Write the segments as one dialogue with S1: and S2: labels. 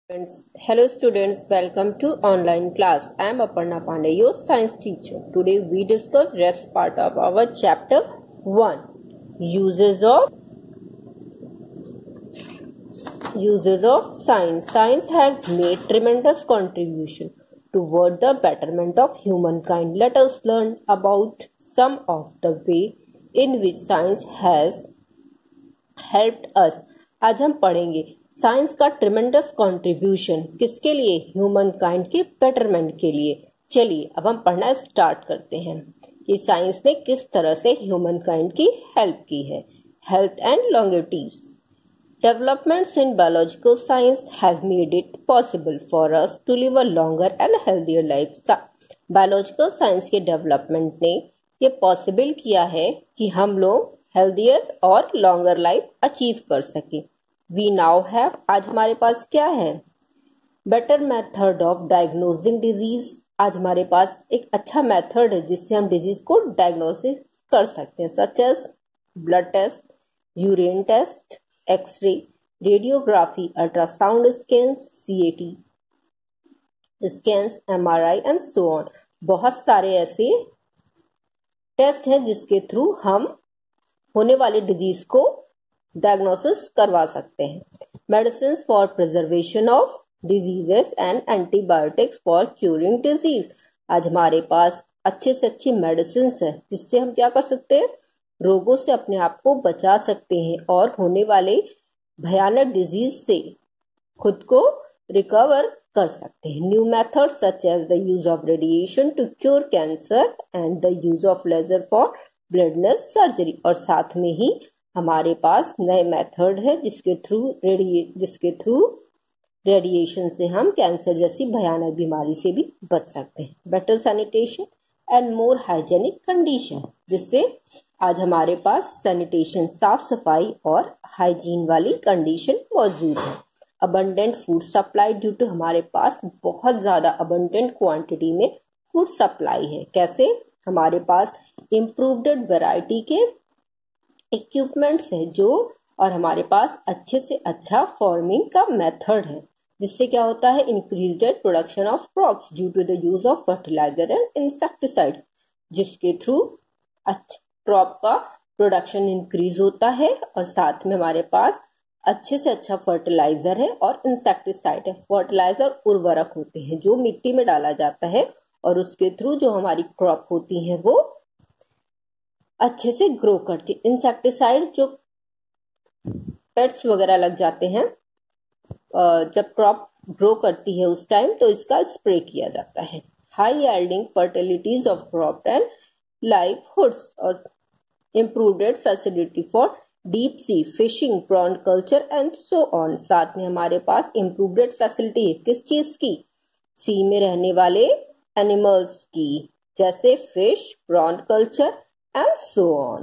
S1: Hello students, welcome to online class. I am Aparna Pandey, your science teacher. Today we discuss rest part of our chapter 1. Uses of science. Science has made tremendous contribution toward the betterment of humankind. Let us learn about some of the way in which science has helped us. आज हम पढ़ेंगे science का tremendous contribution किसके लिए, human kind के betterment के लिए। चलिए अब हम पढ़ना स्टार्ट करते हैं कि साइंस ने किस तरह से ह्यूमन काइंड की हेल्प की है। Health and longevity. Developments in biological science have made it possible for us to live a longer and healthier life. Biological science के डेवलपमेंट ने ये पॉसिबल किया है कि हम लोग हेल्दियर और लॉन्गर लाइफ अचीव कर सके। वी नाउ हैव, आज हमारे पास क्या है, better method of diagnosing disease. आज हमारे पास एक अच्छा मेथड है जिससे हम डिजीज को डायग्नोसिस कर सकते हैं, such as blood test, urine test, x-ray, radiography, ultrasound scans, CAT scans, MRI and so on. बहुत सारे ऐसे टेस्ट हैं जिसके थ्रू हम होने वाली डिजीज को डायग्नोसिस करवा सकते हैं। Medicine for preservation of diseases and antibiotics for curing disease. आज हमारे पास अच्छे से अच्छी मेडिसिन है जिससे हम क्या कर सकते हैं, रोगों से अपने आप को बचा सकते हैं और होने वाले भयानक डिजीज से खुद को रिकवर कर सकते हैं। New method such as the use of radiation to cure cancer and the use of laser for bloodless surgery. और साथ में ही हमारे पास नए मेथड है जिसके थ्रू रेडिएशन से हम कैंसर जैसी भयानक बीमारी से भी बच सकते हैं। Better sanitation and more hygienic condition, जिससे आज हमारे पास सैनिटेशन, साफ सफाई और हाइजीन वाली कंडीशन मौजूद है। Abundant food supply, due to हमारे पास बहुत ज्यादा अबंडेंट क्वांटिटी में फूड सप्लाई है। कैसे, हमारे पास इम्प्रूव्ड वैरायटी के इक्विपमेंट्स है जो, और हमारे पास अच्छे से अच्छा फार्मिंग का मेथड है जिससे क्या होता है, increased production of crops due to the use of fertiliser and insecticides, जिसके थ्रू क्रॉप का प्रोडक्शन इंक्रीज होता है और साथ में हमारे पास अच्छे से अच्छा फर्टिलाइजर है और इंसेक्टिसाइड है। फर्टिलाइजर उर्वरक होते हैं जो मिट्टी में डाला जाता है और उसके थ्रू जो हमारी क्रॉप होती है वो अच्छे से ग्रो करती है। इंसेक्टिसाइड जो पेट्स वगैरह लग जाते हैं जब क्रॉप ग्रो करती है उस टाइम, तो इसका स्प्रे किया जाता है। High yielding fertilities of crop and livelihoods और improved facility for deep sea fishing, prawn culture and so on. साथ में हमारे पास इम्प्रूव्ड फैसिलिटी है किस चीज की, सी में रहने वाले एनिमल्स की, जैसे fish, prawn culture and so on.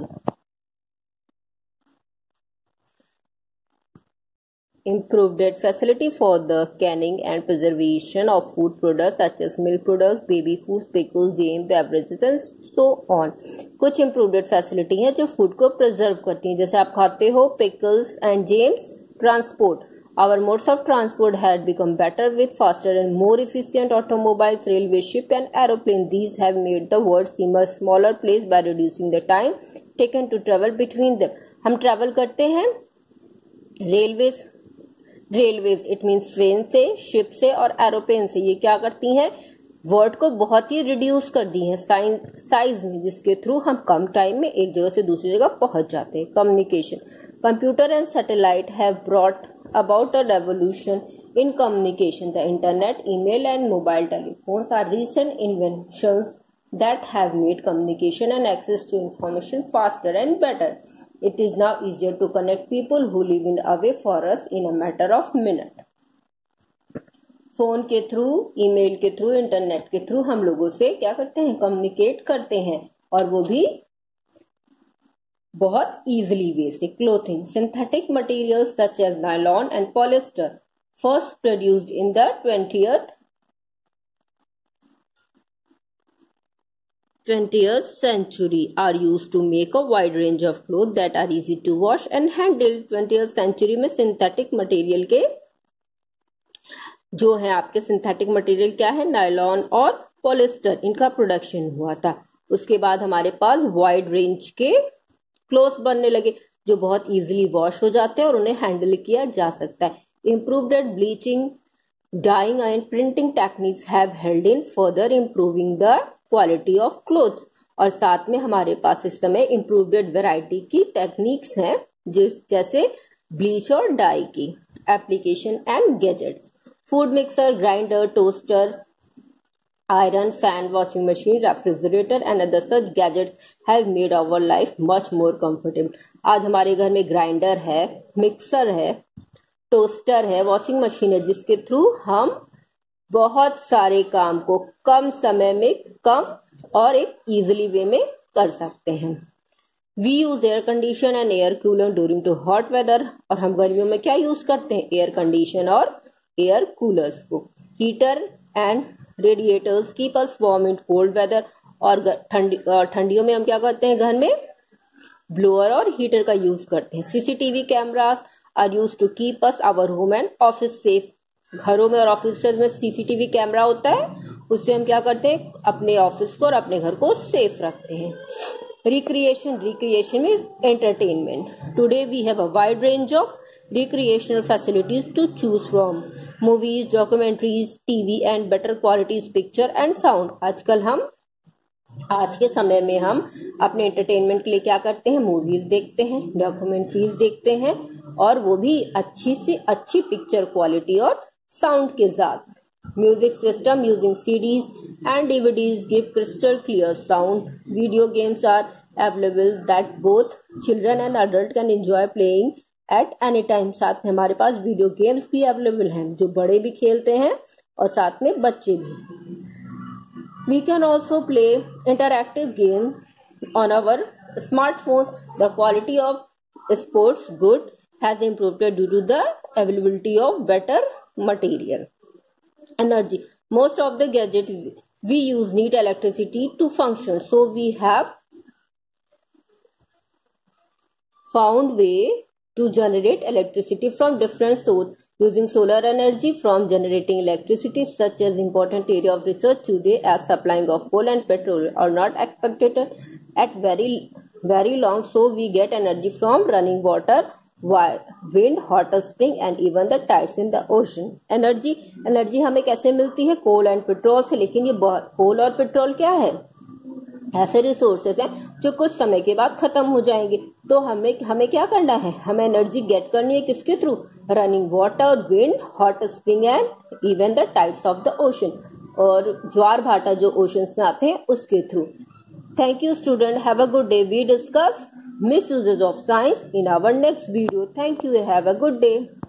S1: Improved facility for the canning and preservation of food products such as milk products, baby foods, pickles, jam, beverages and so on. कुछ improved facility है जो food को preserve करती हैं, जैसे आप खाते हो pickles and jams. Transport, our modes of transport had become better with faster and more efficient automobiles, railway, ship and aeroplane. These have made the world seem a smaller place by reducing the time taken to travel between them. हम travel करते हैं railways it means train से, ship से और aeroplane से। ये क्या करती हैं, वर्ड को बहुत ही रिड्यूस कर दी है साइज में, जिसके थ्रू हम कम टाइम में एक जगह से दूसरी जगह पहुंच जाते हैं। Communication, computer and satellite have brought about a revolution in communication. The internet, email and mobile telephones are recent inventions that have made communication and access to information faster and better. It is now easier to connect people who live in away for us in a matter of minute. Phone के through, email के through, internet के through हम लोगों से क्या करते हैं, communicate करते हैं, और वो भी बहुत इजीली वे से। Clothing, synthetic materials such as nylon and polyester first produced in the 20th century are used to make a wide range of clothes that are easy to wash and handle. 20th century में synthetic material के जो है आपके synthetic material क्या है, nylon और polyester, इनका production हुआ था। उसके बाद हमारे पास वाइड रेंज के क्लोथ्स बनने लगे जो बहुत इजीली वॉश हो जाते हैं और उन्हें हैंडल किया जा सकता है। Improved at bleaching, dyeing and printing techniques have held in further improving the quality of clothes. और साथ में हमारे पास इस समय इम्प्रूव्ड वैरायटी की टेक्निक्स हैं जैसे ब्लीच और डाई की। Application and gadgets, food mixer, grinder, toaster, iron, fan, washing machine, refrigerator and other such gadgets have made our life much more comfortable. आज हमारे घर में ग्राइंडर है, मिक्सर है, टोस्टर है, वॉशिंग मशीन है, जिसके थ्रू हम बहुत सारे काम को कम समय में कम और एक इजीली वे में कर सकते हैं। We use air condition and air cooler during to hot weather, और हम गर्मियों में क्या यूज करते हैं, एयर कंडीशन और एयर कूलर्स को। Heater and radiators keep us warm in cold weather, और ठंडियों में हम क्या करते हैं, घर में ब्लोअर और हीटर का यूज करते हैं। CCTV cameras are use to keep us our home and office safe, घरों में और ऑफिस में सीसीटीवी कैमरा होता है, उससे हम क्या करते हैं, अपने ऑफिस को और अपने घर को सेफ रखते हैं। Recreation is entertainment. Today we have a wide range of recreational facilities to choose from. Movies, documentaries, TV and better quality picture and sound. आजकल हम आज के समय में हम अपने एंटरटेनमेंट के लिए क्या करते हैं, मूवीज देखते हैं, डॉक्यूमेंट्रीज देखते हैं, और वो भी अच्छी से अच्छी पिक्चर क्वालिटी और साउंड के साथ। Music system using CDs and DVDs give crystal clear sound. Video games are available that both children and adult can enjoy playing at any time. साथ में हमारे पास वीडियो गेम्स भी अवेलेबल हैं जो बड़े भी खेलते हैं और साथ में बच्चे भी। We can also play interactive game on our smartphone. The quality of sports good has improved due to the availability of better material. Energy, most of the gadget we use need electricity to function, so we have found way to generate electricity from different sources using solar energy from generating electricity. Such as important area of research today as supplying of coal and petrol are not expected at very long, so we get energy from running water, wind, hot spring and even the tides in the ocean. Energy हमें कैसे मिलती है, कोल and petrol से। लेकिन ये कोल और petrol क्या है, ऐसे रिसोर्सेस हैं जो कुछ समय के बाद खत्म हो जाएंगे। तो हमें क्या करना है, हमें एनर्जी गेट करनी है किसके through, running water, wind, hot spring and even the tides of the ocean, और ज्वार भाटा जो ओशंस में आते हैं उसके through. Thank you student, have a good day. We discuss misuses of science in our next video. Thank you, have a good day.